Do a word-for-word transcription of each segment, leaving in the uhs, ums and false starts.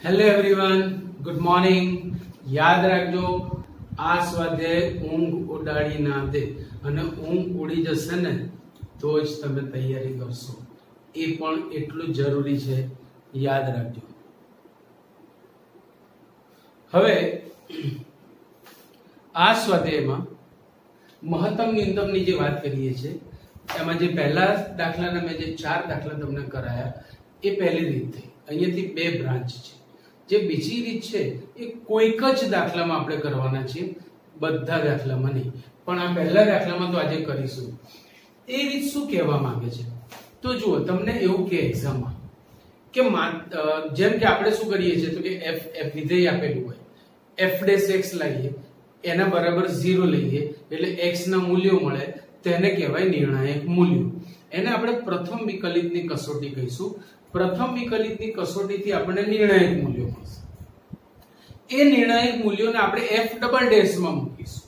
Hello everyone, good morning. યાદ રાખજો, આ સ્વાધ્યાય ઊંઘ ઉડાડી ના દે, અને ઊંઘ ઉડી જશે ને તો જ તમે તૈયારી કરશો. એ પણ એટલું જરૂરી છે, યાદ રાખજો. હવે આ સ્વાધ્યાયમાં મહત્તમ ન્યૂનતમની જે વાત કરીએ છીએ, એમાં જે પહેલા દાખલાના મેં જે ચાર દાખલા તમને કરાયા એ પહેલી રીત થઈ. અહીંયાથી બે બ્રાન્ચ છે. જે બીજી રીત છે એ કોઈક જ દાખલામાં આપણે કરવાના છીએ, બધા દાખલામાં નહીં, પણ આ પહેલા દાખલામાં તો આજે કરીશું. એ રીત શું કહેવા માંગે છે તો જુઓ, તમને એવું કે એક્ઝામમાં કે જેમ કે આપણે શું કરીએ છીએ તો કે એફ એફ વિધેય આપેલું હોય, એફ ડેશ એક્સ લઈએ, એના બરાબર ઝીરો લઈએ એટલે એક્સ ના મૂલ્યો મળે, તેને કહેવાય નિર્ણાયક મૂલ્યો. એને આપણે પ્રથમ વિકલિતની કસોટી કહીશું. પ્રથમ વિકલિતની કસોટીથી આપણને નિર્ણાયક મૂલ્યો મળશે. એ નિર્ણાયક મૂલ્યોને આપણે એફ ડબલ ડેશ માં મૂકીશું.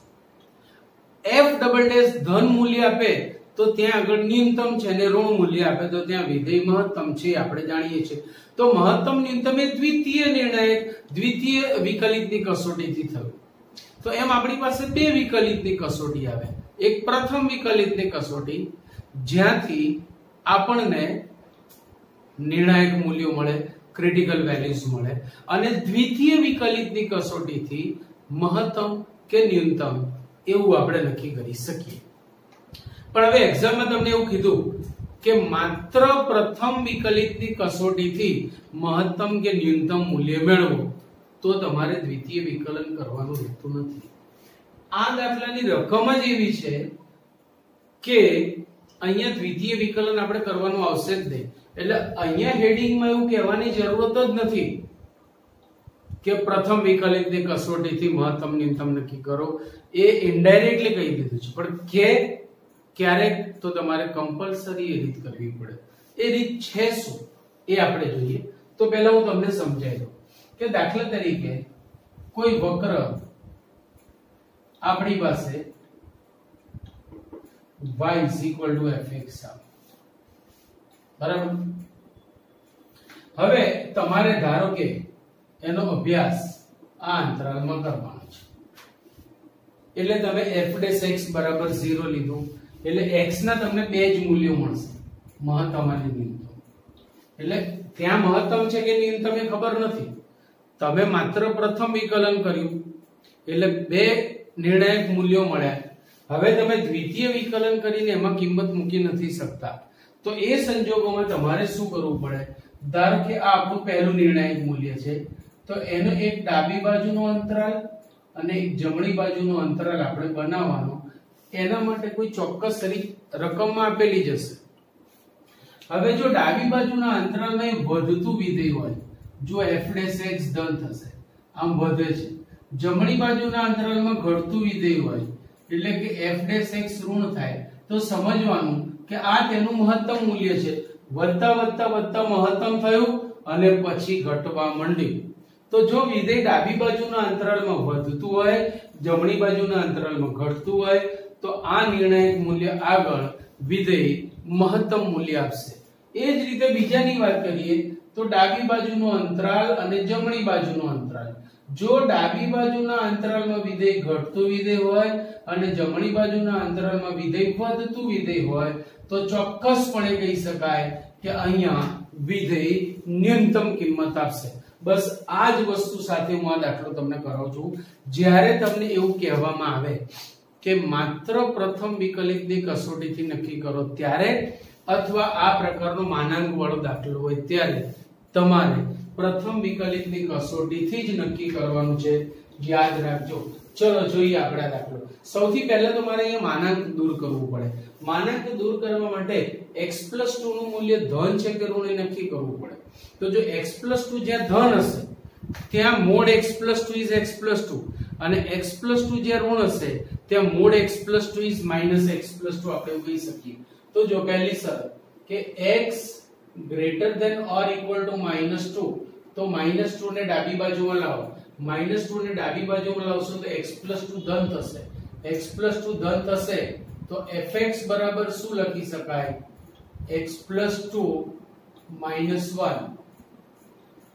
એફ ડબલ ડેશ ધન મૂલ્ય આપે તો ત્યાં આગળ ન્યૂનતમ છે, અને ઋણ મૂલ્ય આપે તો ત્યાં વિધેય મહત્તમ છે, આપણે જાણીએ છીએ. તો મહત્તમ ન્યૂનતમ એ દ્વિતીય નિર્ણાયક દ્વિતીય વિકલિતની કસોટીથી થયું. તો એમ આપણી પાસે બે વિકલિતની કસોટી આવે. એક પ્રથમ વિકલિતની કસોટી જ્યાંથી આપણને નિર્ણાયક મૂલ્યો મળે, ક્રિટિકલ વેલ્યુઝ મળે, અને દ્વિતીય વિકલિતની કસોટીથી મહત્તમ કે ન્યૂનતમ એવું આપણે નક્કી કરી શકીએ. પણ હવે એક્ઝામમાં તમને એવું કીધું કે માત્ર પ્રથમ વિકલિતની કસોટીથી મહત્તમ કે ન્યૂનતમ મૂલ્ય મેળવો, તો તમારે દ્વિતીય વિકલન કરવાનું રહેતું નથી. આ દાખલાની રકમ જ એવી છે કે અહીંયા દ્વિતીય વિકલન આપણે કરવાનું આવશે જ નહીં. એટલે અહીંયા હેડિંગમાં એવું કહેવાની જરૂરત જ નથી કે પ્રથમ વિકલિતની કસોટીથી મહત્તમ ન્યૂનતમ નક્કી કરો. એ ઇનડાયરેક્ટલી કહી દીધું છે, પણ કે ક્યારેક તો તમારે કમ્પલસરી એ રીત કરવી પડે. એ રીત છે શું એ આપણે જોઈએ. તો પહેલા હું તમને સમજાવી દઉં કે દાખલા તરીકે કોઈ વક્ર આપણી પાસે y is equal to fx આવે, બરાબર. હવે તમારે ધારો કે એનો અભ્યાસ આ અંતરાલમાં કરવાનો છે, એટલે તમે f dash x બરાબર ઝીરો લીધું, એટલે x ના તમને બે જ મૂલ્યો મળશે, મહત્તમ અને ન્યૂનતમ. એટલે ત્યાં મહત્તમ છે કે ન્યૂનતમ એ ખબર નથી. તમે માત્ર પ્રથમ વિકલન કર્યું એટલે બે નિર્ણાયક મૂલ્યો મળ્યા. હવે તમે દ્વિતીય વિકલન કરીને એમાં કિંમત મૂકી નથી શકતા, તો એ સંજોગોમાં તમારે શું કરવું પડે? ધારો કે આ આપણું પહેલું નિર્ણાયક મૂલ્ય છે, તો એનો એક ડાબી બાજુનો અંતરાલ અને એક જમણી બાજુનો અંતરાલ આપણે બનાવવાનો. એના માટે કોઈ ચોક્કસ રકમમાં આપેલી જશે. હવે જો ડાબી બાજુના અંતરાલમાં એ વધતું વિધેય હોય, જો f dash x ધન થશે, આમ વધે છે. જમણી બાજુના અંતરાલમાં ઘટતું વિધેય હોય એટલે કે f dash x ઋણ થાય, તો સમજવાનું કે આ તેનું મહત્તમ મૂલ્ય છે. વધતા વધતા વધતા મહત્તમ થયું અને પછી ઘટવા માંડ્યું. તો જો વિધેય ડાબી બાજુના અંતરાલમાં વધતું હોય, જમણી બાજુના અંતરાલમાં ઘટતું હોય, તો આ નિર્ણાયક મૂલ્ય આગળ વિધેય મહત્તમ મૂલ્ય આપશે. એ જ રીતે બીજાની વાત કરીએ તો ડાબી બાજુનો અંતરાલ અને જમણી બાજુનો અંતરાલ. જો ડાબી બાજુના અંતરાલમાં વિધેય ઘટતું વિધેય હોય અને જમણી બાજુના અંતરાલમાં વિધેય વધતું વિધેય હોય, તો ચોક્કસપણે કહી શકાય કે અહીંયા વિધેય ન્યૂનતમ કિંમત આપશે. બસ આ જ વસ્તુ સાથે હું આ દાખલો તમને કરાવું છું. જ્યારે તમને એવું કહેવામાં આવે કે માત્ર પ્રથમ વિકલિતની કસોટીથી નક્કી કરો ત્યારે, અથવા આ પ્રકારનો માનાંક વાળો દાખલો હોય ત્યારે તમારે પ્રથમ વિકલિતની કસોટીથી જ નક્કી કરવાનું છે. યાદ રાખજો. ચલો જોઈએ આપણા દાખલો. સૌથી પહેલા તમારે અહીંયા માનાંક દૂર કરવું પડે. માનાંક દૂર કરવા માટે x plus ટુ નું મૂલ્ય ધન છે કે ઋણ એ નક્કી કરવું પડે. તો જો x plus ટુ જ્યાં ધન હશે ત્યાં mod x plus two is x plus two, અને x plus ટુ જ્યાં ઋણ હશે ત્યાં mod x plus two is minus x plus two આપણે કહી શકીએ. તો જો પહેલી શરત કે x greater than or equal to minus two, તો minus ટુ ને ડાબી બાજુમાં લાવો. minus ટુ ને ડાબી બાજુમાં લાવશો તો x plus ટુ ધન થશે. x plus ટુ ધન થશે તો fx બરાબર શું લખી શકાય? x plus two minus one.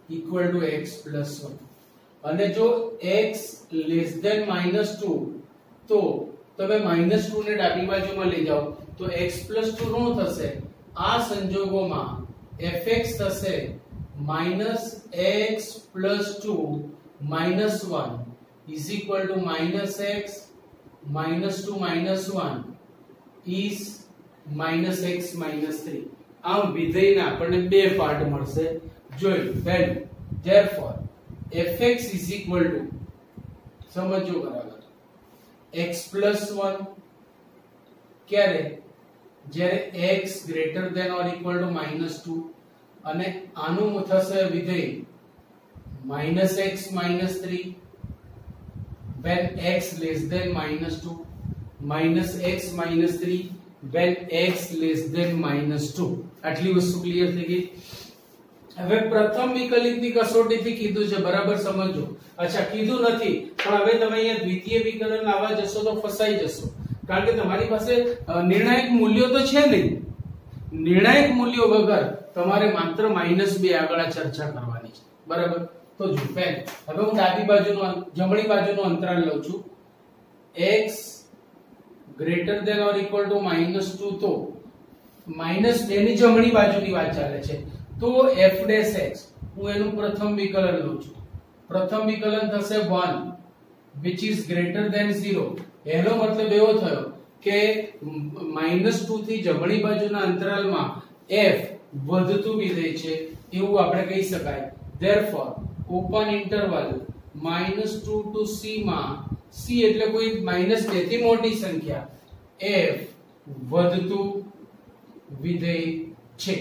Equal to x plus one. અને જો x less than minus two તો તમે માઇનસ ટુ ને ડાબી બાજુમાં લઈ જાઓ તો x પ્લસ ટુ ઋણ થશે. આ સંજોગોમાં fx થશે minus x plus two minus one is equal to minus x minus two minus one is minus x minus three. આમ વિધેયના આપણને બે પાર્ટ મળશે. જોઈ value therefore fx is equal to સમજો બરાબર x plus one ક્યારે જ્યારે x greater than or equal to minus two અને આનું થશે વિધેય minus x minus three when x less than minus two minus x minus three when x less than minus two. આટલી વસ્તુ clear થઈ ગઈ. હવે પ્રથમ વિકલિતની કસોટીથી કીધું છે બરાબર સમજો. અચ્છા કીધું નથી પણ હવે તમે અહીંયા દ્વિતીય વિકલન લાવવા જશો તો ફસાઈ જશો કારણ કે તમારી પાસે નિર્ણાયક મૂલ્યો તો છે નહીં. નિર્ણાયક મૂલ્યો વગર તમારે માત્ર માઈનસ બે આગળ ચર્ચા કરવાની છે બરાબર. તો જો પહેલ હવે હું ડાબી બાજુનું જમણી બાજુનું અંતરાલ લઉં છું x greater than or equal to minus two તો માઈનસ બે ની જમણી બાજુની વાત ચાલે છે તો f ડેશ x હું એનું પ્રથમ વિકલન લઉં છું. પ્રથમ વિકલન થશે one which is greater than zero. એનો મતલબ એવો થયો કે માઈનસ ટુ થી જમણી બાજુના અંતરાલમાં f વધતું વિધેય છે એવું આપણે કહી શકાય. therefore open interval minus two to c માં c એટલે કોઈ minus બે થી મોટી સંખ્યા f વધતું વિધેય છે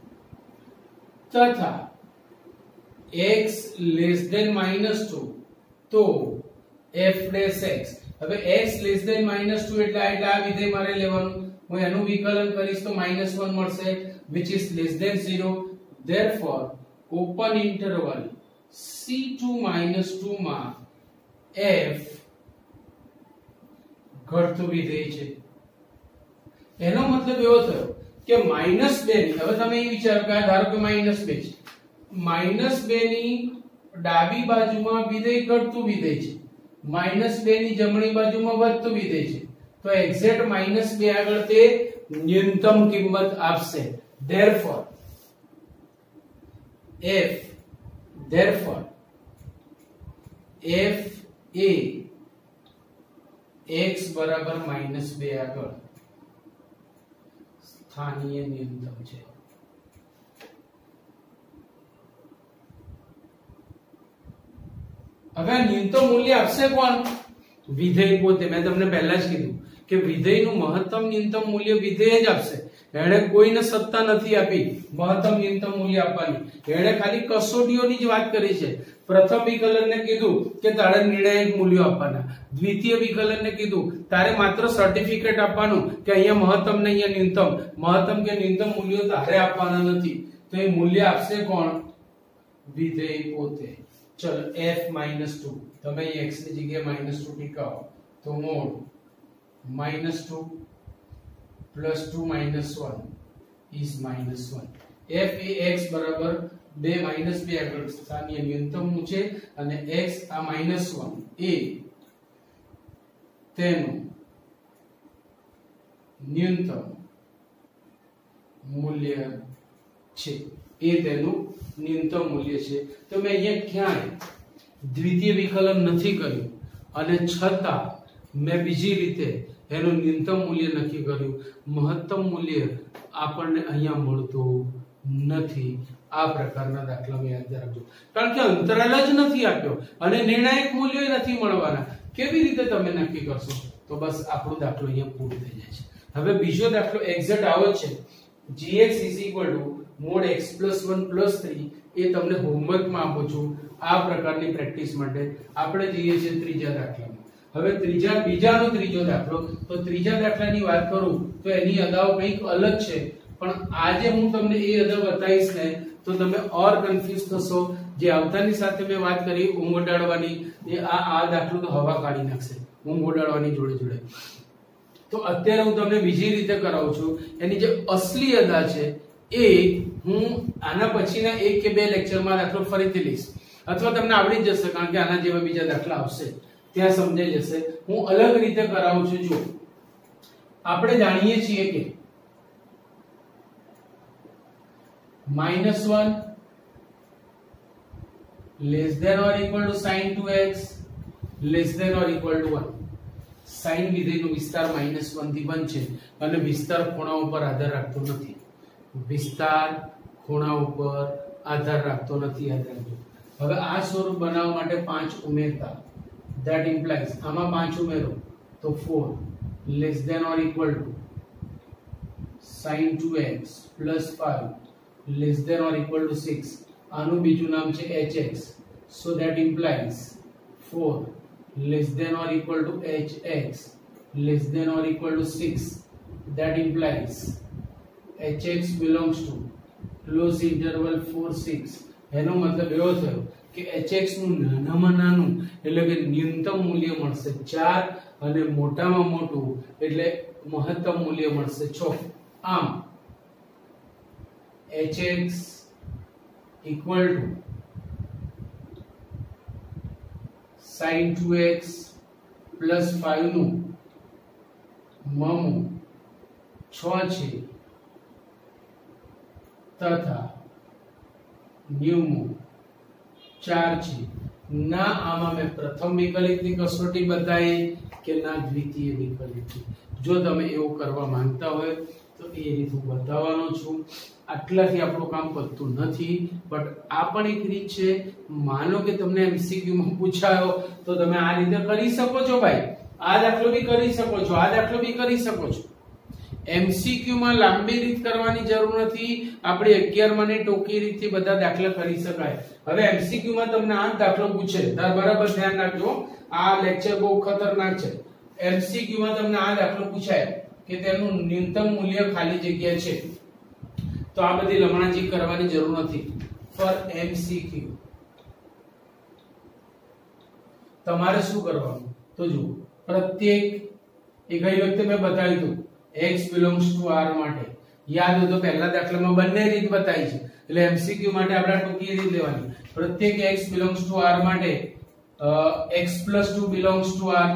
તથા x less than minus two તો f dash x. હવે x less than minus two એટલે એટલે આ વિધેય મારે લેવાનું. હું એનું વિકલન કરીશ તો minus one મળશે which is less than zero. therefore open interval c two minus two માં f ઘટતું વિધેય છે. એનો મતલબ એવો થયો કે માઈનસ બે ની હવે તમે એ વિચારો કે ધારો કે માઈનસ બે છે માઈનસ બે ની ડાબી બાજુમાં વિધેય ઘટતું વિધેય છે માઈનસ બે ની જમણી બાજુમાં વધતું વિધેય છે તો એક્ઝેક્ટ માઈનસ બે આગળ તે ન્યૂનતમ કિંમત આપશે. therefore f therefore f a x બરાબર માઈનસ બે આગળ સ્થાનીય ન્યૂનતમ છે. હવે ન્યૂનતમ મૂલ્ય આપશે કોણ? વિધેય પોતે. મેં તમને પહેલા જ કીધું કે વિધેયનું મહત્તમ ન્યૂનતમ મૂલ્ય વિધેય જ આપશે. એણે કોઈને સત્તા નથી આપી મહત્તમ ન્યૂનતમ મૂલ્ય આપવાની. એણે ખાલી કસોટીઓની જ વાત કરી છે. પ્રથમ વિકલનને કીધું કે તારે નિર્ણાયક મૂલ્યો આપવાના. દ્વિતીય વિકલનને કીધું તારે માત્ર સર્ટિફિકેટ આપવાનું કે અહીંયા મહત્તમ ને અહીંયા ન્યૂનતમ. મહત્તમ કે ન્યૂનતમ મૂલ્યો તારે આપવાના નથી. તો એ મૂલ્ય આપશે કોણ? વિધેય પોતે. ચલો f minus two તમે અહીં x ની જગ્યાએ minus two ટીકાવો તો mod minus two plus two minus one is minus one. f એ x બરાબર બે minus બે આગળ સ્થાનીય ન્યૂનતમ છે અને x આ minus one એ તેનું ન્યૂનતમ મૂલ્ય છે. એ તેનું ન્યૂનતમ મૂલ્ય છે. તો મેં અહીંયા ક્યાંય દ્વિતીય વિકલન નથી કર્યું અને છતાં મેં બીજી રીતે એનું ન્યૂનતમ મૂલ્ય નક્કી કર્યું. મહત્તમ મૂલ્ય આપણને અહીંયા મળતું નથી. આ પ્રકારના દાખલામાં યાદ રાખજો કારણ કે અંતરાલ જ નથી આપ્યો અને નિર્ણાયક મૂલ્યો નથી મળવાના. કેવી રીતે તમે નક્કી કરશો? તો બસ આપણો દાખલો અહીંયા પૂરો થઈ જાય છે. હવે બીજો દાખલો એક્ઝેક્ટ આવો છે gx is equal to mod x plus one plus three. એ તમને હોમવર્કમાં આપું છું આ પ્રકારની પ્રેક્ટિસ માટે. આપણે જઈએ છીએ ત્રીજા દાખલામાં. હવે ત્રીજા બીજાનો ત્રીજો દાખલો. તો ત્રીજા દાખલાની વાત કરું તો એની અદાઓ કંઈક અલગ છે પણ આજે હું તમને એ અદા બતાવીશ ને તો તમે ઓર કન્ફ્યુઝ થશો. જે આવતાની સાથે મેં વાત કરી ઊંઘ ઉડાડવાની એ આ આ દાખલો તો હવા કાઢી નાખશે ઊંઘ ઉડાડવાની જોડે જોડે. તો અત્યારે હું તમને બીજી રીતે કરાવું છું. એની જે અસલી અદા છે એ હું આના પછીના એક કે બે લેક્ચરમાં દાખલો ફરીથી લઈશ, અથવા તમને આવડી જ જશે, કારણ કે આના જેવા બીજા દાખલા આવશે ત્યાં સમજાઈ જશે. હું અલગ રીતે કરાવું છું. જો આપણે જાણીએ છીએ કે minus one less than or equal to sine two x less than or equal to one. Sine વિધેયનો વિસ્તાર માઇનસ વન થી વન છે અને વિસ્તાર ખૂણા ઉપર આધાર રાખતો નથી. વિસ્તાર ખૂણા ઉપર આધાર રાખતો નથી, યાદ રાખજો. હવે આ સ્વરૂપ બનાવવા માટે પાંચ ઉમેરતા, that implies આમાં પાંચ ઉમેરો તો four less than or equal to sin two x plus five less than or equal to six. આનું બીજું નામ છે hx. so that implies four less than or equal to hx less than or equal to six. that implies hx belongs to close interval four six. એનો મતલબ એવો થયો કે hx નું નાનામાં નાનું એટલે કે ન્યૂનતમ મૂલ્ય મળશે ચાર અને મોટામાં મોટું એટલે મહત્તમ મૂલ્ય મળશે છ. આમ hx equal to sin two x plus five નું મમું છ છે તથા ન્યુમો ચાર છે. ના આમાં મેં પ્રથમ વિકલિતની કસોટી બતાવી કે ના દ્વિતીય વિકલિતની. જો તમે એવું કરવા માંગતા હોય તો એ રીત હું બતાવવાનો છું. આટલાથી આપણું કામ પતતું નથી, બટ આ પણ એક રીત છે. માનો કે તમને એમસીક્યુ માં પૂછાયો તો તમે આ રીતે કરી શકો છો ભાઈ. આ દાખલો બી કરી શકો છો, આ દાખલો બી કરી શકો છો. એમસીક્યુ માં લાંબી રીત કરવાની જરૂર નથી. આપણે અગિયાર માની ટોકી રીતથી બધા દાખલા કરી શકાય. હવે એમસીક્યુ માં તમને આ દાખલો પૂછે, તાર બરાબર ધ્યાન રાખજો, આ લેક્ચર બહુ ખતરનાક છે. એમસીક્યુ માં તમને આ દાખલો પૂછાય કે તેનું ન્યૂનતમ મૂલ્ય ખાલી જગ્યા છે, તો આ બધી લમણાજી કરવાની જરૂર નથી. ફોર એમસીક્યુ તમારે શું કરવાનું તો જુઓ. પ્રત્યેક એ ગઈ વખતે મેં બતાવ્યું હતું x belongs to r માટે યાદ હોય તો પહેલા દાખલામાં બંને રીત બતાવી છે, એટલે એમસીક્યુ માટે આપણે ટૂંકી રીત લેવાની. પ્રત્યેક x belongs to r માટે x plus two belongs to r.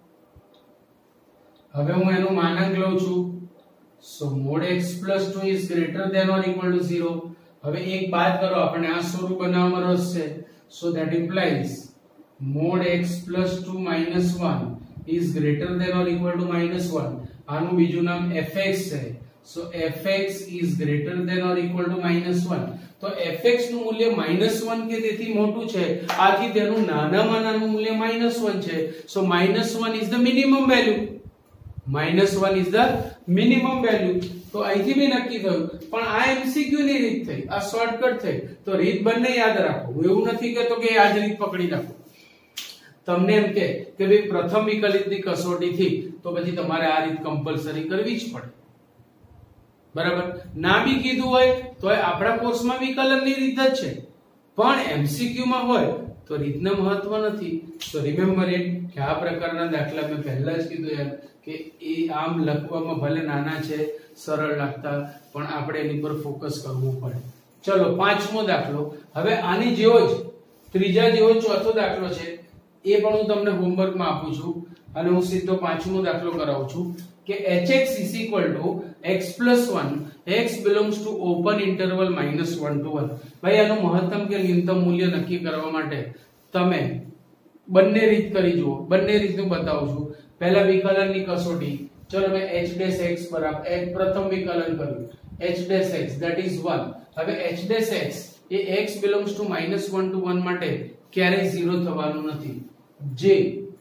હવે હું એનું માનાંક લઉં છું. so mod x plus two is greater than or equal to zero. હવે એક બાદ કરો, આપણે આ સ્વરૂપ બનાવવામાં રસ છે. so that implies mod x plus two minus one is greater than or equal to minus one. આનું બીજું નામ fx છે. so fx is greater than or equal to minus one. તો fx નું મૂલ્ય minus one કે તેથી મોટું છે, આથી તેનું નાનામાં નાનું મૂલ્ય minus one છે. so minus one is the minimum value. minus one is the minimum value. તો અહીંથી બી નક્કી થયું. પણ આ એમસીક્યુ ની રીત થઈ, આ શોર્ટકટ થઈ. તો રીત બંને યાદ રાખો. હું એવું નથી કહેતો કે આ જ રીત પકડી રાખો. તમને એમ કે કે ભાઈ પ્રથમ વિકલિતની કસોટીથી તો પછી તમારે આ રીત કમ્પલસરી કરવી જ પડે, બરાબર. ના બી કીધું હોય તો આપણા કોર્સમાં વિકલનની રીત જ છે, પણ એમસીક્યુ માં હોય તો રીતનું મહત્વ નથી. તો રિમેમ્બર ઇટ કે આ પ્રકારના દાખલા મેં પહેલા જ કીધું યાર કે એ આમ લખવામાં ભલે નાના છે, સરળ લાગતા, પણ આપણે એની પર ફોકસ કરવું પડે. ચલો પાંચમો દાખલો. હવે આની જેવો જ ત્રીજા જેવો ચોથો દાખલો છે, એ પણ હું તમને હોમવર્કમાં આપું છું અને હું સીધો પાંચમો દાખલો કરાવું છું કે hx is equal to x plus one. x belongs to open interval minus one to one. ભાઈ આનું મહત્તમ કે ન્યૂનતમ મૂલ્ય નક્કી કરવા માટે તમે બંને રીત કરી જુઓ. બંને રીતનું બતાવું છું. પહેલા વિકલનની કસોટી. ચલો મેં h dash x બરાબર એક પ્રથમ વિકલન કર્યું h dash x that is one. હવે h dash x A x belongs to minus one to one માટે ક્યારેય ઝીરો થવાનું નથી. જે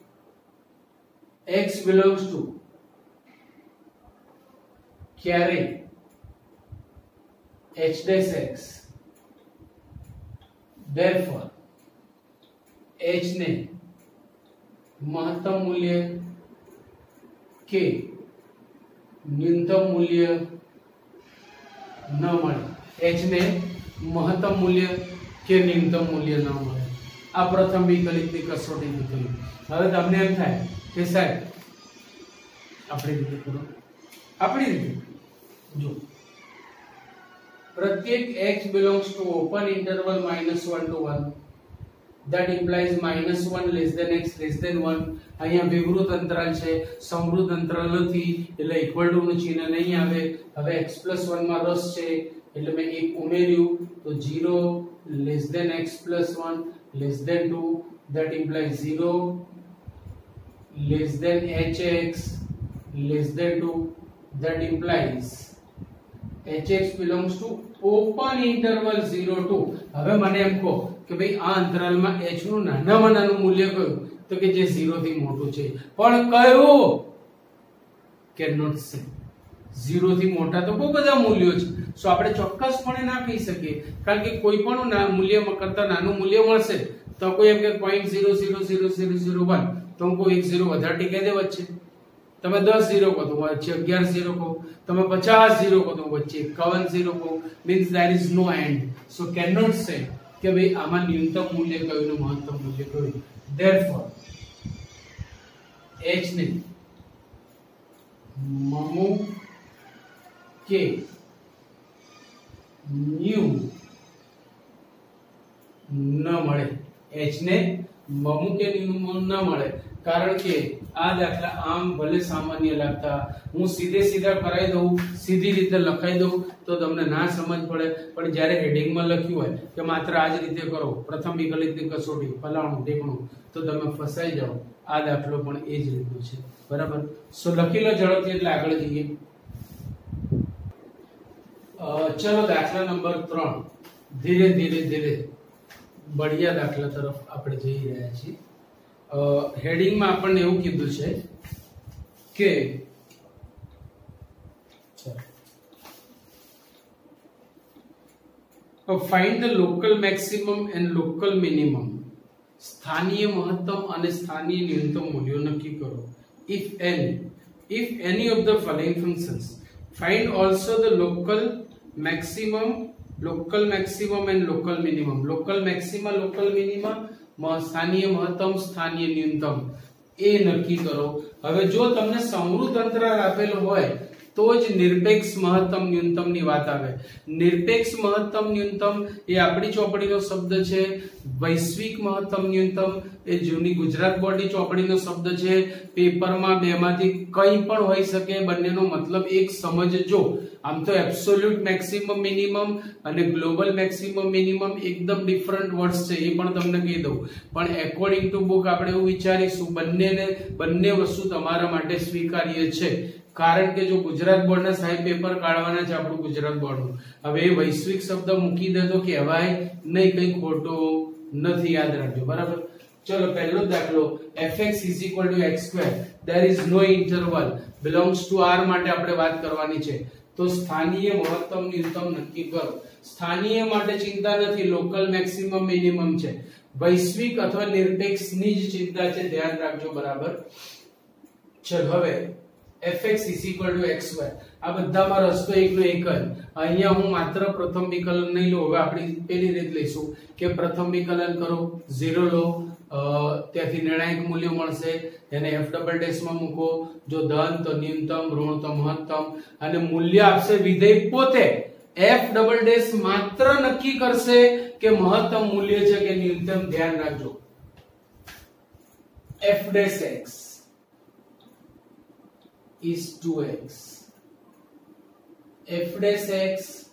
x belongs to ક્યારેય h dash x, therefore h ને મહત્તમ મૂલ્ય કે ન્યૂનતમ મૂલ્ય ન મળે. h ને મહત્તમ મૂલ્ય કે ન્યૂનતમ મૂલ્ય ન મળે. આ પ્રથમ વિકલિતની કસોટી થયું. હવે તમને એમ થાય કે સાહેબ આપણી રીતે કરો, આપણી રીતે જો प्रत्येक x belongs to open interval minus one to one. That implies minus one less than x less than one. અહીંયા વિવૃત અંતરાલ છે, સમવૃત અંતરાલ નથી એટલે ઇક્વલ ટુ નું ચિહ્ન નહીં આવે. હવે x plus one માં રસ છે એટલે મેં એક ઉમેર્યું તો zero less than x plus one less than two. That implies zero less than hx less than two. That implies hx belongs to open interval zero to. હવે મને એમ કહો કે ભાઈ આ અંતરાલમાં h નું નાનામાં નાનું મૂલ્ય કયું? તો કે જે zero થી મોટું છે. પણ કયું? cannot say. zero થી મોટા તો બહુ બધા મૂલ્યો છે. સો આપણે ચોક્કસપણે ના કહી શકીએ કારણ કે કોઈ પણ મૂલ્ય કરતા નાનું મૂલ્ય મળશે તો કોઈ એમ કે zero point zero zero zero zero zero one તો હું કોઈ એક zero વધારે ટીકે દે વચ્ચે. તમે દસ ઝીરો કહો તો વચ્ચે અગિયાર ઝીરો કહો, તમે પચાસ ઝીરો કહો તો વચ્ચે એકાવન ઝીરો કહો. Means there is no end. So cannot say કે ભાઈ આમાં ન્યૂનતમ મૂલ્ય કયું ને મહત્તમ મૂલ્ય કયું. Therefore h ને મમુ કે ન્યુ ન મળે. h ને મમુ કે ન્યુ ન મળે કારણ કે આ દાખલા આમ ભલે સામાન્ય લાગતા હું સીધે સીધા કરાવી દઉં, સીધી રીતે લખાઈ દઉં તો તમને ના સમજ પડે. પણ જ્યારે હેડિંગમાં લખ્યું હોય કે માત્ર આ જ રીતે કરો, પ્રથમ વિકલિતની કસોટી ફલાણું ઢેકણું, તો તમે ફસાઈ જાઓ. આ દાખલો પણ એ જ રીતનો છે. બરાબર? સો લખી લો ઝડપથી એટલે આગળ જઈએ. ચલો દાખલા નંબર ત્રણ. ધીરે ધીરે ધીરે બઢિયા દાખલા તરફ આપણે જઈ રહ્યા છીએ. હેડિંગમાં આપણને એવું કીધું છે કે find the local maximum and local minimum. સ્થાનીય મહત્તમ અને સ્થાનીય ન્યૂનતમ મૂલ્યો નક્કી કરો. If any if any of the following functions find also the local maximum local maximum and local minimum. Local maximum local minimum, સ્થાનીય મહત્તમ સ્થાનીય ન્યૂનતમ એ નક્કી કરો. હવે જો તમને સમવૃત અંતરાલ આપેલો હોય તો જ નિરપેક્ષ મહત્તમ ન્યૂનતમ ની વાત આવે. નિરપેક્ષ મહત્તમ ન્યૂનતમ એ આપણી ચોપડીનો શબ્દ છે. વૈશ્વિક મહત્તમ ન્યૂનતમ એ જૂની ગુજરાત બોર્ડની ચોપડીનો શબ્દ છે. પેપરમાં બે માંથી કંઈ પણ હોઈ શકે, બંનેનો મતલબ એક સમજજો. આમ તો એબ્સોલ્યુટ મેક્સિમમ મિનિમમ અને ગ્લોબલ મેક્સિમમ મિનિમમ એકદમ ડિફરન્ટ વર્ડ્સ છે, એ પણ તમને કહી દઉં. પણ એકોર્ડિંગ ટુ બુક આપણે એવું વિચારીશું બંનેને બંને વસ્તુ તમારા માટે સ્વીકાર્ય છે. કારણ કે જો ગુજરાત બોર્ડના સાહેબ પેપર કાઢવાના છે આપણું ગુજરાત બોર્ડનું, હવે એ વૈશ્વિક શબ્દ મૂકી દે તો કહેવાય નહીં, કઈ ખોટો નથી, યાદ રાખજો. બરાબર? ચલો પહેલો દાખલો. fx is equal to x square. there is no interval belongs to r માટે આપણે વાત કરવાની છે. તો સ્થાનીય મહત્તમ ન્યૂનતમ નક્કી કરો. સ્થાનીય માટે ચિંતા નથી, લોકલ મેક્સિમમ મિનિમમ છે. વૈશ્વિક અથવા નિરપેક્ષ ની જ ચિંતા છે, ધ્યાન રાખજો. બરાબર? ચલ હવે fx is equal to x square. આ બધામાં રસ્તો એકનો એક જ. અહીંયા હું માત્ર પ્રથમ વિકલન નહીં લઉં, હવે આપણે પેલી રીત લઈશું કે પ્રથમ વિકલન કરો, ઝીરો લો, ત્યાંથી નિર્ણાયક મૂલ્ય મળશે, એને f ડબલ ડેશ માં મૂકો, જો ધન તો ન્યૂનતમ, ઋણ તો મહત્તમ, અને મૂલ્ય આપશે વિધેય પોતે. f ડબલ ડેશ માત્ર નક્કી કરશે કે મહત્તમ મૂલ્ય છે કે ન્યૂનતમ. ધ્યાન રાખજો. f dash x is two x. f dash x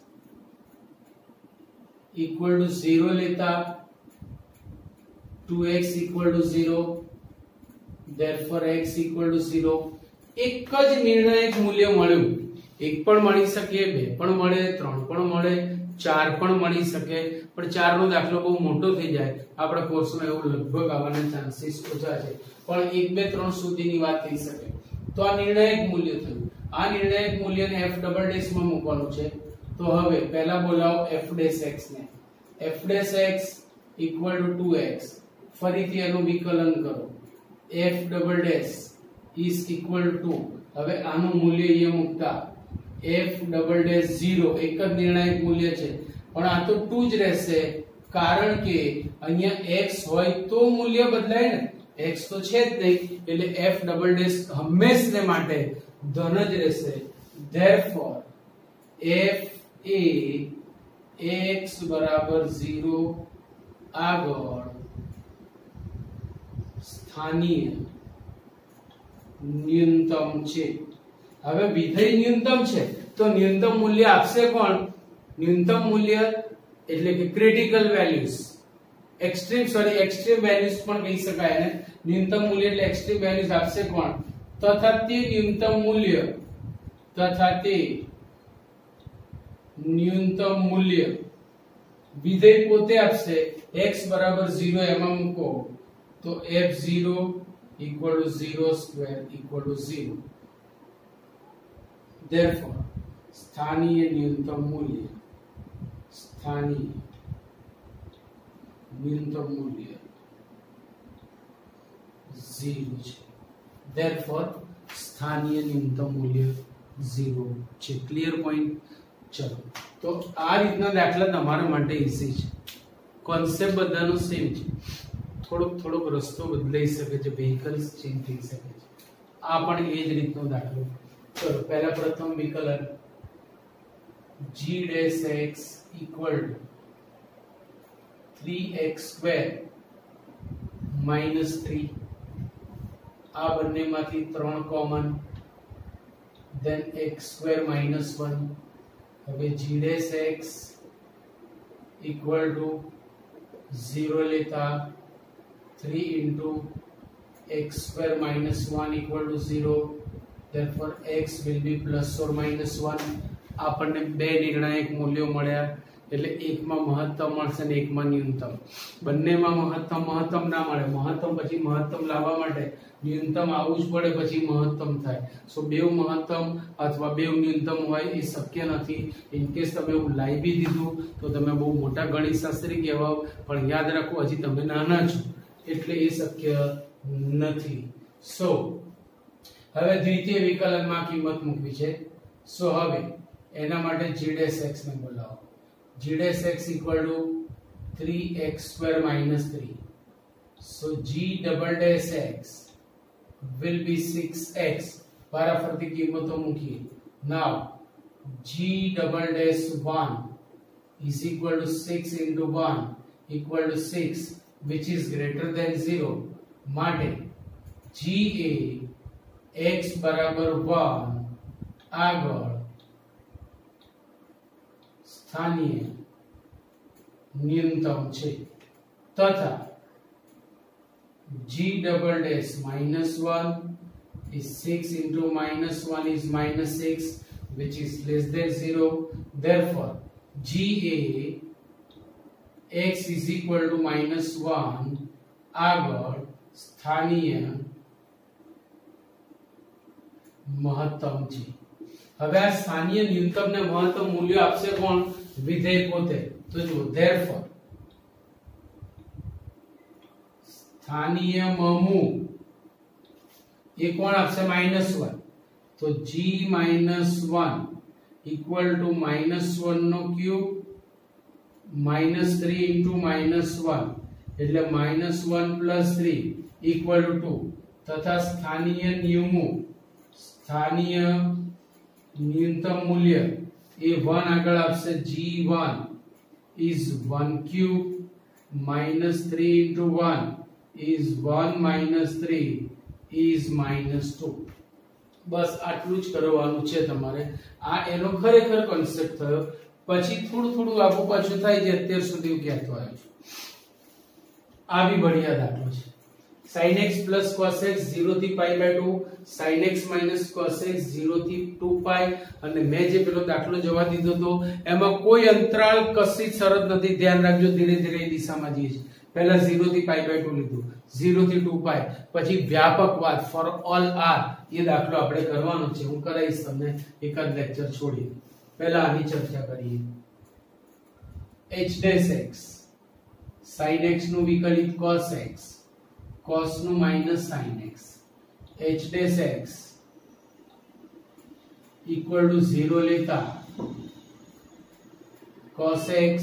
equal to zero લેતા two x equal to zero, therefore x equal to zero. એક જ નિર્ણાયક મૂલ્ય મળ્યું. એક પણ મળી શકે, બે પણ મળે, ત્રણ પણ મળે, ચાર પણ મળી શકે. પણ ચાર નો દાખલો બહુ મોટો થઈ જાય આપણા કોર્સમાં, એવું લગભગ આવવાના ચાન્સીસ ઓછા છે. પણ એક બે ત્રણ સુધીની વાત થઈ શકે. તો આ નિર્ણાયક મૂલ્ય થયું. આ નિર્ણાયક મૂલ્યને f ડબલ ડેશ માં મૂકવાનું છે. તો હવે પહેલા બોલાવો f ડેશ x ને. f dash x equal to two x. ફરીથી એનું વિકલન કરો. f double dash is equal to, હવે આનું મૂલ્ય અહીંયા મૂકતા f ડબલ ડેશ zero, એક જ નિર્ણાયક મૂલ્ય છે પણ આ તો two જ રહેશે કારણ કે અહીંયા x હોય તો મૂલ્ય બદલાય ને. x તો છે જ નહીં એટલે f ડબલ ડેશ હંમેશને માટે ધન જ રહેશે. therefore f a x બરાબર zero આગળ સ્થાનીય ન્યૂનતમ છે. હવે વિધેય ન્યૂનતમ છે તો ન્યૂનતમ મૂલ્ય આપશે કોણ? ન્યૂનતમ મૂલ્ય એટલે કે critical values, extreme sorry extreme values પણ કહી શકાય ને. ન્યૂનતમ મૂલ્ય એટલે એક્સ્ટ્રીમ વેલ્યુઝ આપશે કોણ? તથા તે ન્યૂનતમ મૂલ્ય તથા તે ન્યૂનતમ મૂલ્ય વિધેય પોતે આપશે. x બરાબર zero એમાં મૂકો તો f zero equal to zero square equal to zero. Therefore સ્થાનીય ન્યૂનતમ મૂલ્ય સ્થાનીય ન્યૂનતમ મૂલ્ય zero છે. Therefore સ્થાનીય ન્યૂનતમ મૂલ્ય zero છે. Clear point? ચલો, તો આ રીતના દાખલા તમારા માટે ઈઝી છે. કોન્સેપ્ટ બધાનો સેમ છે. થોડોક થોડોક રસ્તો બદલાઈ શકે છે, વ્હીકલ્સ ચેન્જ થઈ શકે છે. આ પણ એ જ રીતનો દાખલો. ચલો, પહેલા પ્રથમ વિકલન g dash x equal to three x square minus three. આ બંનેમાંથી ત્રણ common, then x square minus one. હવે g dash x equal to zero લેતા three into x square minus one equal to zero. Therefore x will be plus or minus one. આપણને બે નિર્ણાયક મૂલ્યો મળ્યા એટલે એકમાં મહત્તમ મળશે અને એકમાં ન્યૂનતમ. બંનેમાં મહત્તમ મહત્તમ ના મળે. મહત્તમ પછી મહત્તમ લાવવા માટે ન્યૂનતમ આવવું જ પડે, પછી મહત્તમ થાય. સો બેવ મહત્તમ અથવા બેવ ન્યૂનતમ હોય એ શક્ય નથી. ઇન કેસ તમે એવું લાવી બી દીધું તો તમે બહુ મોટા ગણિતશાસ્ત્રી કહેવાઓ, પણ યાદ રાખો હજી તમે નાના છો એટલે એ શક્ય નથી. સો હવે દ્વિતીય વિકલનમાં કિંમત મૂકવી છે. સો હવે એના માટે g dash x ને બોલાવો. g dash x equal to three x square minus three. So g double dash x will be six x. વારાફરતી કિંમતો મૂકીએ. Now g double dash one is equal to six into one equal to six, which is greater than zero. માટે g એ x બરાબર one આગળ સ્થાનીય ન્યૂનતમ છે તથા g double dash minus one is six into minus one is minus six, which is less than zero. Therefore g a x is equal to minus one આગળ સ્થાનીય મહત્તમ છે. હવે આ સ્થાનીય ન્યૂનતમ ને મહત્તમ મૂલ્ય આપશે કોણ? વિધેય પોતે. તો જો therefore સ્થાનીય મમુ એ કોણ આપશે? Minus one. તો g minus one equal to minus one નો cube minus three into minus one એટલે minus one plus three equal to two. તથા સ્થાનીય ન્યુમુ સ્થાનીય ન્યૂનતમ મૂલ્ય એ one આગળ આપશે. g one is one cube minus three into one is one minus three is minus two. બસ આટલું જ કરવાનું છે તમારે. આ એનો ખરેખર કોન્સેપ્ટ થયો. પછી થોડું થોડું આગુ પાછું થાય છે. અત્યાર સુધી હું કહેતો આવ્યો છું. આ બી બઢિયા દાખલો છે. sin x plus cos x zero થી pi by two, sin x minus cos x zero થી two pi. અને મેં જે પેલો દાખલો જવા દીધો તો એમાં કોઈ અંતરાળ કશી શરત નથી. ધ્યાન રાખજો, ધીરે ધીરે એ દિશામાં જઈએ છીએ. પહેલા zero થી pi by two લીધું, zero થી two pi, પછી વ્યાપક વાત for all r એ દાખલો આપણે કરવાનો છે. હું કરાવીશ તમને એકાદ લેક્ચર છોડી. પહેલા આની ચર્ચા કરીએ. h dash x sin x નું વિકલિત cos x, cos નું minus sin x, h dash x equal to zero લેતા cos x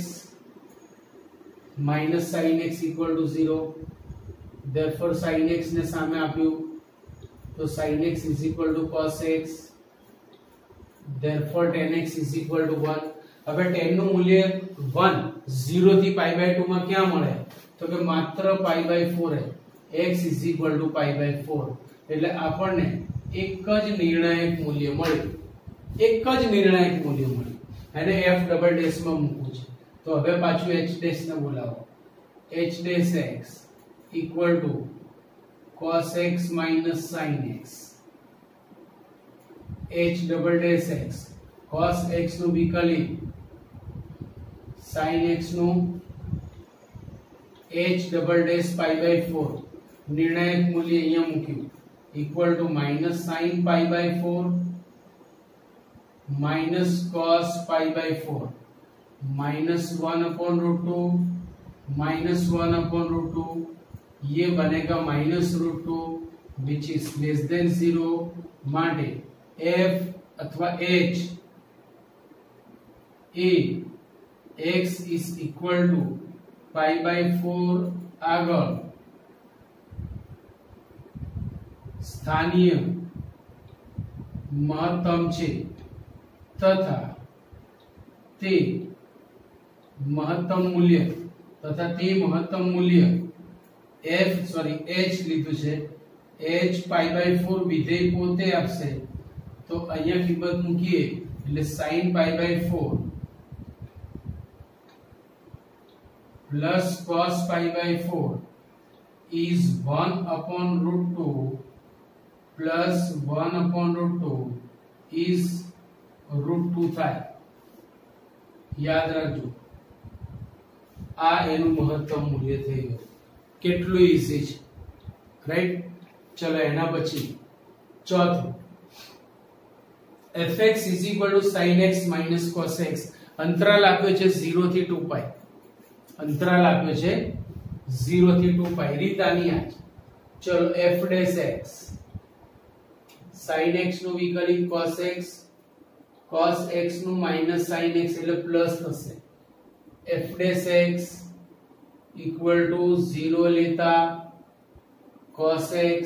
minus sin x equal to zero. Therefore sin x ને સામે આપ્યું તો sin x is equal to cos x. Therefore tan x is equal to one. હવે tan નું મૂલ્ય one zero थी pi by two में क्या મળે તો કે માત્ર પાઈ બાય फोर है x is equal to pi by four એટલે આપણને એક જ નિર્ણાયક મૂલ્ય મળ્યું એક જ નિર્ણાયક મૂલ્ય મળ્યું અને f ડબલ ડેશ માં મૂકવું છે તો હવે પાછું h ડેશ ને બોલાવો h dash x equal to cos x minus sin x h double dash x cos x નું વિકલિત sin x નું h double dash pi by four निर्णायक मूल्य અહીંયા મૂક્યું equal to minus sin pi by four minus cos pi by four minus one upon root two minus one upon root two ये बनेगा minus root two which is less than zero माटे f अथवा h A x is equal to pi by four आगळ स्थानीय महत्तम छे तथा ते महत्तम मूल्य तथा ते महत्तम मूल्य f सॉरी h લીધું છે h પાઈ બાય फोर વિધેય પોતે આપશે તો અહીંયા કિંમત મૂકીએ એટલે sin pi by four plus cos pi by four is one upon root two plus one upon root two is root two થાય યાદ રાખજો આ એનું મહત્તમ મૂલ્ય થઈ ગયું કેટલું ઈઝી છે રાઈટ ચલો એના પછી ચોથું fx is equal to sin x minus cos x અંતરાલ આપ્યો છે जीरो થી टू પાઈ અંતરાલ આપ્યો છે जीरो થી टू પાઈ રીત આની આ ચલો f dash x sin x નું વિકલિત cos x cos x નું minus sin x એટલે પ્લસ થશે f dash x equal to zero लेता cos x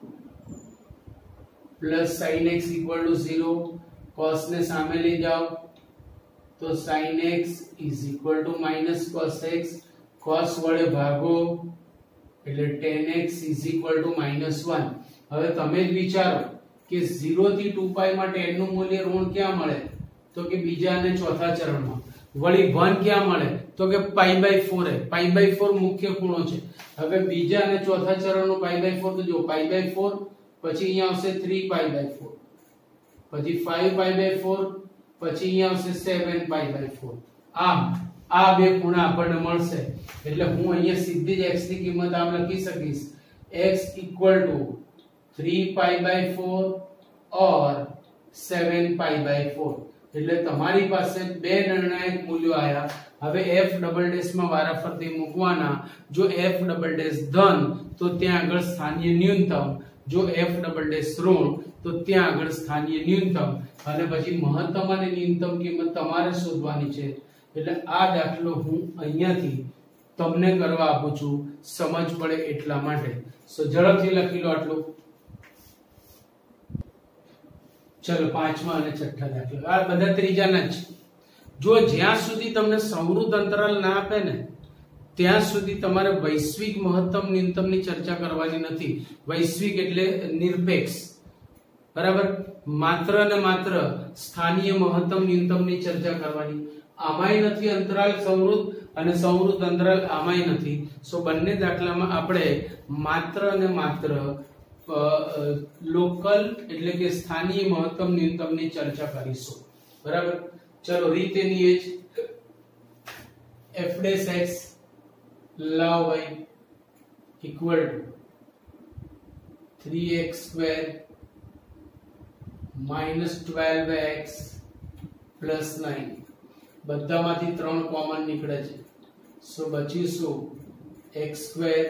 plus sin x equal to zero cos ने सामे ले जाओ तो sin x is equal to minus cos x cos वडे भागो એટલે tan x is equal to minus one હવે તમે જ વિચારો કે जीरो થી टू પાઈ માં tan નું મૂલ્ય ઋણ ક્યાં મળે તો કે બીજા અને ચોથા ચરણમાં વળી वन क्या મળે તો કે પાઈ બાય फोर है પાઈ બાય फोर મુખ્ય ખૂણો છે હવે બીજા અને ચોથા ચરણનો પાઈ બાય फोर તો જો પાઈ બાય फोर પછી અહીંયા આવશે थ्री પાઈ બાય फोर પછી फाइव पाई बाय फोर પછી અહીંયા આવશે सेवन पाई बाय फोर આમ આ બે ખૂણા આપણને મળશે એટલે હું અહીંયા સીધી જ x ની કિંમત આમ લખી શકીશ x three pi by four और सेवन पाई बाय फोर એટલે તમારી પાસે બે નિર્ણાયક મૂલ્યો આયા હવે f ડબલ ડેશ માં વારાફરતી મૂકવાના જો f ડબલ ડેશ ધન તો ત્યાં આગળ સ્થાનીય ન્યૂનતમ જો f ડબલ ડેશ ઋણ તો ત્યાં આગળ સ્થાનીય ન્યૂનતમ અને પછી મહત્તમ અને ન્યૂનતમ કિંમત તમારે શોધવાની છે એટલે આ દાખલો હું અહીંયાથી તમને કરવા આપું છું સમજ પડે એટલા માટે સો ઝડપથી લખી લો આટલું चलो पांचवा અને છઠ્ઠા દાખલા આ બધા ત્રીજાના જ જો જ્યાં સુધી તમને સંવૃત અંતરાલ ના આપે ને ત્યાં સુધી તમારે વૈશ્વિક મહત્તમ ન્યૂનતમની ચર્ચા કરવાની નથી વૈશ્વિક એટલે નિરપેક્ષ બરાબર માત્ર ને માત્ર સ્થાનીય મહત્તમ ન્યૂનતમની ચર્ચા કરવાની આમાંય નથી અંતરાલ સંવૃત અને સંવૃત અંતરાલ આમાંય નથી સો બંને દાખલામાં આપણે માત્ર ને માત્ર लोकल એટલે કે સ્થાનીય મહત્તમ ન્યૂનતમની ચર્ચા કરીશું બરાબર ચલો રીત એની એ જ f dash x log y equal to three x square minus twelve x plus nine બધામાંથી ત્રણ કોમન નીકળે છે સો બચીશું x square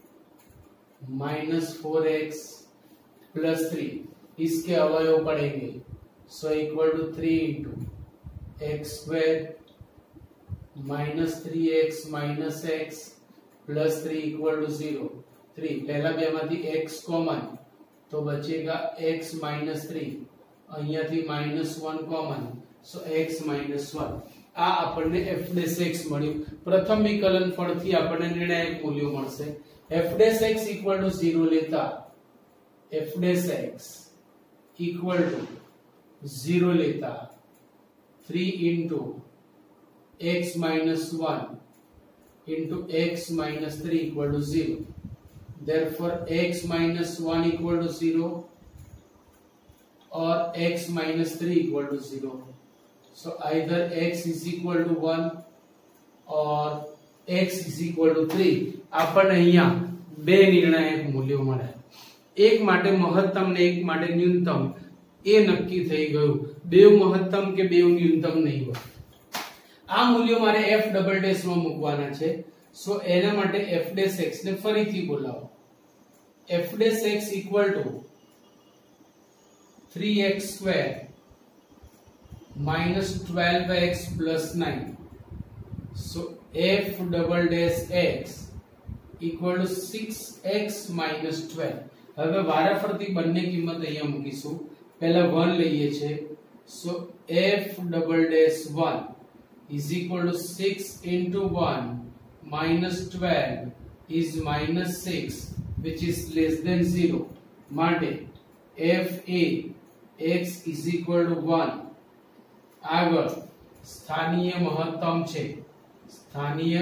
minus four x plus three इसके अवयव पड़ेंगे so equal to three into x square minus three x minus x plus three equal to zero three पहला बे मांथी एक्स कॉमन तो बचेगा एक्स माइनस थ्री अहींयाथी minus one common so x minus one આ આપણને f ડેશ x મળ્યું. પ્રથમ વિકલન ફળથી આપણને નિર્ણાયક મૂલ્યો મળશે. f dash x equal to zero લેતા f dash x equal to zero લેતા three into x minus one into x minus three equal to zero. Therefore x minus one equal to zero or x minus three equal to zero. So either x is equal to one or x is equal to three. આપણને અહીંયા બે નિર્ણાયક મૂલ્યો મળ્યા. એક માટે મહત્તમ ને એક માટે ન્યૂનતમ એ નક્કી થઈ ગયું. બેવ મહત્તમ કે બેવ ન્યૂનતમ નહીં હોય. આ મૂલ્યો મારે f ડબલ ડેશ માં મૂકવાના છે. સો એના માટે f ડેશ x ને ફરીથી બોલાવો. f dash x equal to three x square minus twelve x plus nine. So f double dash x equal to six x minus twelve. હવે વારાફરતી બંને કિંમત અહીંયા મૂકીશું. પહેલા one લઈએ છે. So f double dash one is equal to six into one minus twelve is minus six, which is less than zero. માટે f a x is equal to one. આગળ સ્થાનીય મહત્તમ છે. સ્થાનીય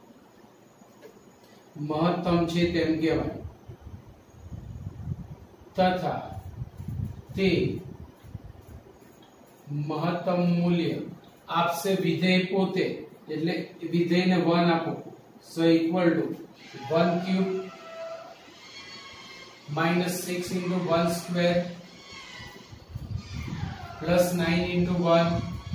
મહત્તમ છે તેમ કહેવાય. તથા તે મહત્તમ મૂલ્ય આપશે વિધેય પોતે. એટલે વિધેયને one આપો. So equal to one cube minus six into one square plus nine into one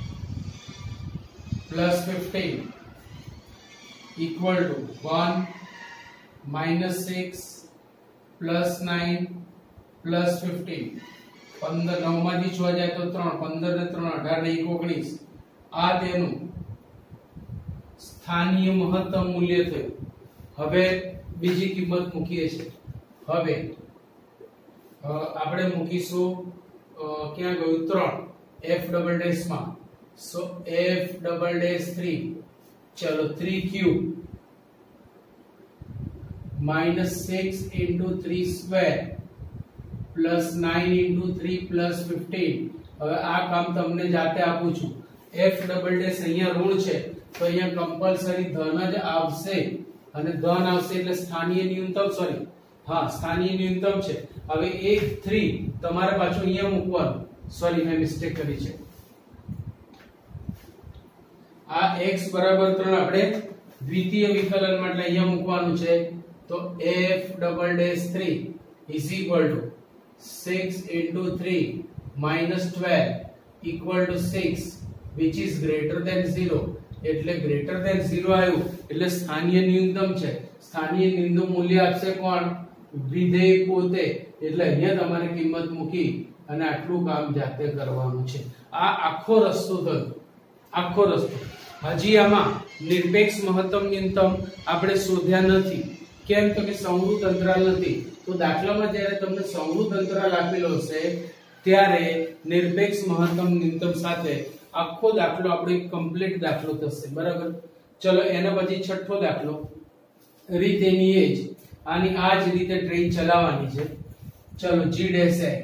plus fifteen equal to one minus six plus nine plus fifteen. पंद्रह नौ માંથી છ જાય તો ત્રણ. પંદર ને ત્રણ અઢાર ને એક ઓગણીસ. આ તેનું સ્થાનીય મહત્તમ મૂલ્ય થયું. હવે બીજી કિંમત મૂકીએ છે. હવે આપણે મૂકીશું ક્યાં ગયું ત્રણ f ડબલ ડેશ માં. So f double dash three. ચલો three cube minus six into three square plus nine into three plus fifteen. હવે આ કામ તમને જાતે આપું છું. f ડબલ ડેશ અહીંયા ઋણ છે તો અહીંયા કમ્પલસરી ધન જ આવશે અને ધન આવશે એટલે સ્થાનીય ન્યૂનતમ સોરી હા સ્થાનીય ન્યૂનતમ છે. હવે એક three તમારે પાછું અહીંયા મૂકવાનું. સોરી મેં મિસ્ટેક કરી છે. આ x બરાબર ત્રણ આપણે દ્વિતીય વિકલન માટે અહીંયા મૂકવાનું છે. તો f double dash three is equal to six into three minus twelve equal to six, which is greater than zero. એટલે greater than zero આવ્યું એટલે સ્થાનીય ન્યૂનતમ છે. સ્થાનીય ન્યૂનતમ મૂલ્ય આપશે કોણ? વિધેય પોતે. એટલે અહીંયા તમારે કિંમત મૂકી અને આટલું કામ જાતે કરવાનું છે. આ આખો રસ્તો થયો. આખો રસ્તો. હજી આમાં નિરપેક્ષ મહત્તમ ન્યૂનતમ આપણે શોધ્યા નથી. કેમ તો કે સંવૃત અંતરાલ નથી. તો દાખલામાં જ્યારે તમને સંવૃત અંતરાલ આપેલો હશે ત્યારે નિરપેક્ષ મહત્તમ ન્યૂનતમ સાથે આખો દાખલો આપણો એક કમ્પ્લીટ દાખલો થશે. બરાબર. ચલો એના પછી છઠ્ઠો દાખલો. રીત એની એ જ. આની આ જ રીતે ટ્રેન ચલાવવાની છે. ચલો g dash x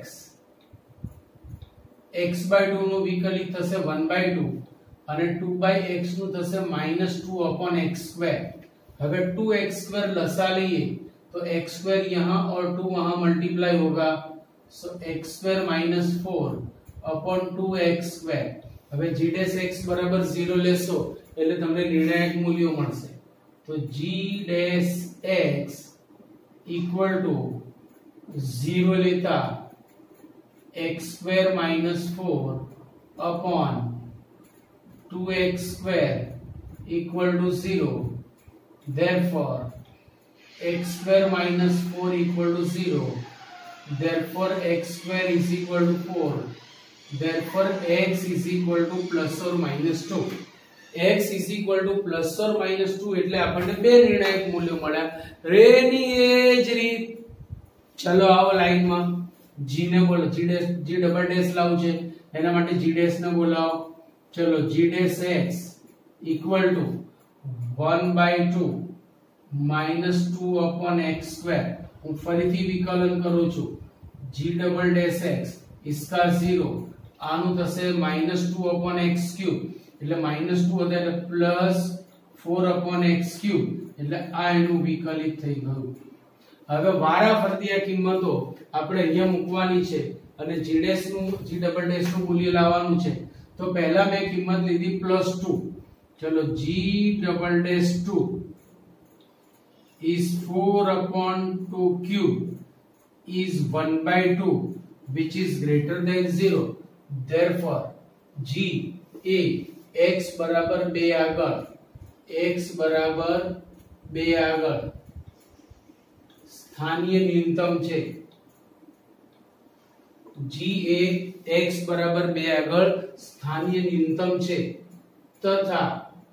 x by two નું વિકલિત થશે one by two અને two by x નું થશે minus two upon x square. હવે two x square लसा लिए तो x square यहाँ और two वहां मल्टीप्लाई होगा. सो x square minus four upon two x square. હવે g dash x બરાબર zero લેશો એટલે તમને નિર્ણાયક મૂલ્યો મળશે. તો g dash x equal to zero લેતા x square minus four upon two x square equal to zero. Therefore x square minus four equal to zero. Therefore x square is equal to four. Therefore x is equal to plus or minus two. x is equal to plus or minus two એટલે આપણને બે નિર્ણાયક મૂલ્યો મળ્યા. રેની એ જ રીત. ચલો આવો લાઈનમાં g ને બોલો. g dash g double dash લાવું છે એના માટે g ડેશ ને બોલાવો. ચલો g dash x equal to one by two minus two upon x square હું ફરીથી વિકલન કરું છું g ડબલ ડેશ x इसका जीरो આનું થશે minus two upon x cube એટલે માઈનસ ટુ હતા એટલે plus four upon x cube એટલે આ એનું વિકલિત થઈ ગયું। હવે વારા ફરતી આ કિંમતો આપણે અહીંયા મૂકવાની છે અને g ડેશ નું g ડબલ ડેશ નું મૂલ્ય લાવવાનું છે। તો પહેલા મેં કિંમત લીધી પ્લસ ટુ, ચલો g double dash two is four upon two cube is one by two which is greater than zero, therefore g a x बराबर બે આગળ x बराबर બે આગળ स्थानीय न्यूनतम છે। g a x बराबर બે આગળ स्थानीय न्यूनतम છે તથા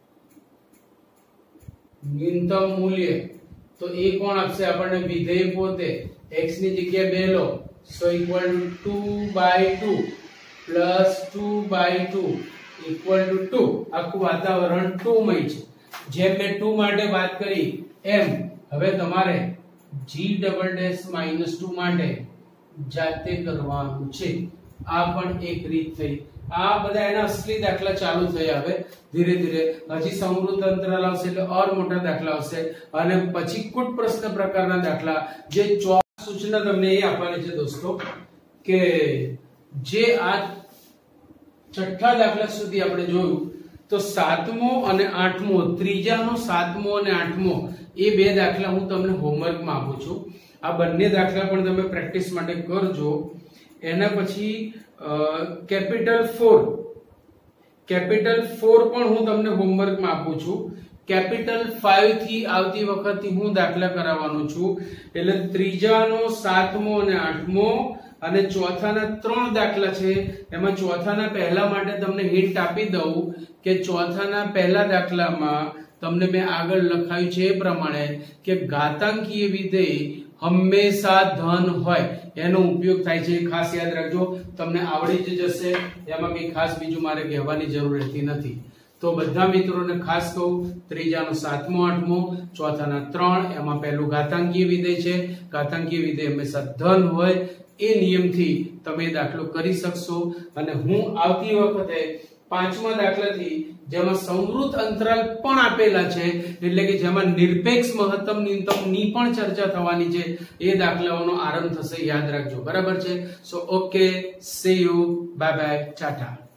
न्यूनतम मूल्य तो ए कोण आपसे આપણને વિધેય પોતે x ની જગ્યાએ બે લો so equal to two by two plus two by two equal to two આખું વાતાવરણ two મય છે। જેમ મેં two માટે વાત કરી એમ હવે તમારે g double dash minus two માટે જાતે કરવાનું છે। આ પણ એક રીત થઈ। આ બધા એના અસલી દાખલા ચાલુ થયા। હવે ધીરે ધીરે હજી સમૃદ્ધ અંતરાલ આવશે એટલે ઓર મોટા દાખલા આવશે અને પછી કુટ પ્રશ્ન પ્રકારના દાખલા જે ચોક્કસ સૂચના તમને એ આપવાની છે દોસ્તો કે જે આ છઠ્ઠા દાખલા સુધી આપણે જોયું તો સાતમો અને આઠમો ત્રીજાનો સાતમો અને આઠમો એ બે દાખલા હું તમને હોમવર્કમાં આપું છું। આ બંને દાખલા પણ તમે પ્રેક્ટિસ માટે કરજો। એના પછી કેપિટલ ફોર કેપિટલ ફોર પણ હું તમને હોમવર્કમાં આપું છું। કેપિટલ ફાઈવ થી આવતી વખતે હું દાખલા કરાવવાનો છું એટલે ત્રીજાનો સાતમો અને આઠમો અને ચોથાના ત્રણ દાખલા છે। એમાં ચોથાના પહેલા માટે તમને હિન્ટ આપી દઉં કે ચોથાના પહેલા દાખલામાં તમને મેં આગળ લખાયું છે એ પ્રમાણે કે ઘાતાંકીય વિધેય હંમેશા ધન હોય એનો ઉપયોગ થાય છે। ખાસ યાદ રાખજો, તમને આવડી જ જશે, એમાં કઈ ખાસ બીજું મારે કહેવાની જરૂર રહેતી નથી। તો બધા મિત્રોને ખાસ કહું ત્રીજાનો સાતમો આઠમો ચોથાના ત્રણ એમાં પહેલું ઘાતાંકીય વિધેય છે। ઘાતાંકીય વિધેય હંમેશા ધન હોય એ નિયમથી તમે દાખલો કરી શકશો। અને હું આવતી વખતે પાંચમા દાખલાથી જેમાં સમૃદ્ધ અંતરાલ પણ આપેલા છે એટલે કે જેમાં નિરપેક્ષ મહત્તમ ન્યૂનતમ ની પણ ચર્ચા થવાની છે એ દાખલાઓનો આરંભ થશે। યાદ રાખજો, બરાબર છે? So okay, see you, bye bye, Tata.